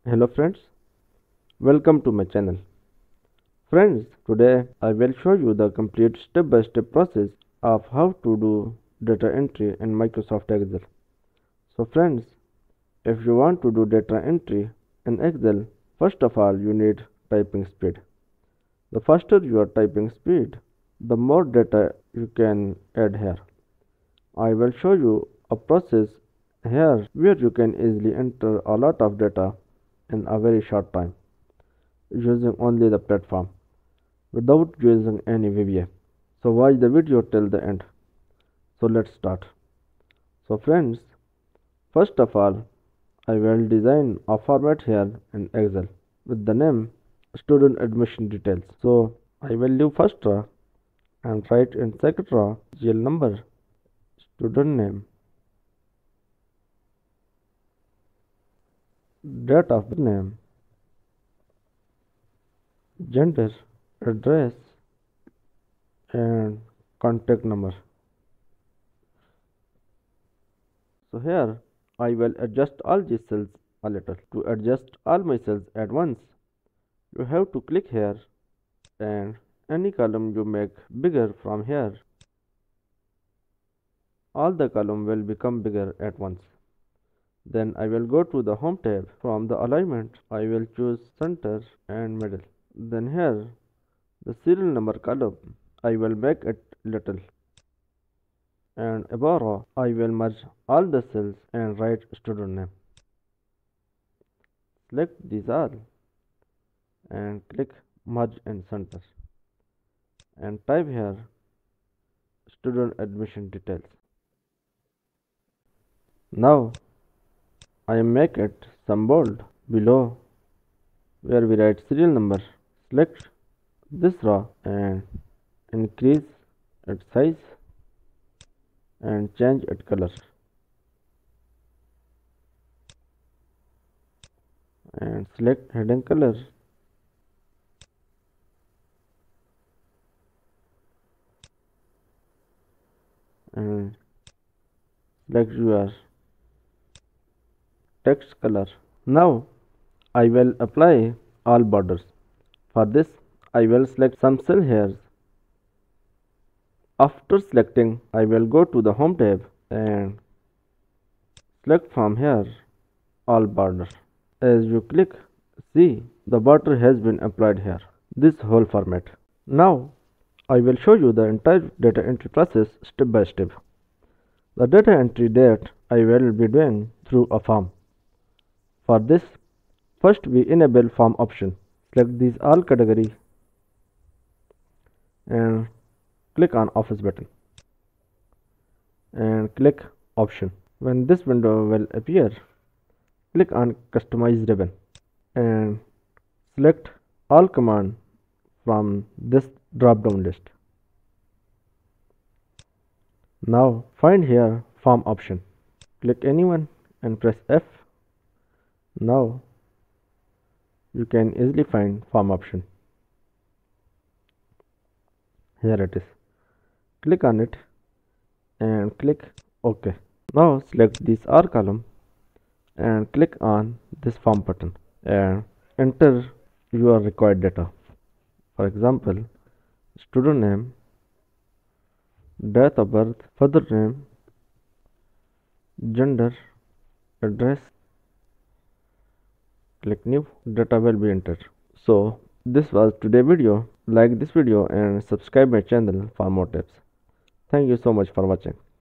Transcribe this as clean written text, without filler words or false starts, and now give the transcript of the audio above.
Hello friends, welcome to my channel. Friends, today I will show you the complete step-by-step process of how to do data entry in Microsoft Excel. So friends, if you want to do data entry in Excel, first of all you need typing speed. The faster your typing speed, the more data you can add here. I will show you a process here where you can easily enter a lot of data in a very short time using only the platform without using any VBA. So watch the video till the end. So let's start. So friends, first of all, I will design a format here in Excel with the name student admission details. So I will leave first row and write in second row GL number, student name, date of birth name, gender, address and contact number. So here I will adjust all these cells a little. To adjust all my cells at once, you have to click here and any column you make bigger from here, all the column will become bigger at once. Then I will go to the home tab. From the alignment, I will choose center and middle. Then here, the serial number column, I will make it little. And above row, I will merge all the cells and write student name. Select these all and click merge and center and type here student admission details. Now I make it some bold below where we write serial number. Select this row and increase its size and change its color and select heading color and select your text color. Now I will apply all borders. For this I will select some cell hairs. After selecting, I will go to the home tab and select from here all border. As you click, see the border has been applied here, this whole format. Now I will show you the entire data entry process step by step. The data entry that I will be doing through a form. For this, first we enable form option. Select these all category and click on office button and click option. When this window will appear, click on customize ribbon and select all command from this drop down list. Now find here form option. Click anyone and press F. Now you can easily find form option. Here it is. Click on it and click OK. Now select this R column and click on this form button and enter your required data. For example, student name, date of birth, father name, gender, address. Click new, data will be entered. So this was today's video. Like this video and subscribe my channel for more tips. Thank you so much for watching.